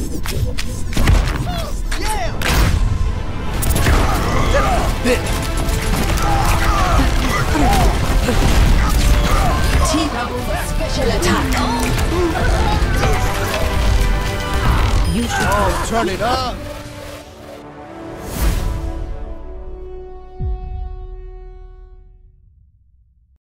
T-Double special attack. You should turn it up.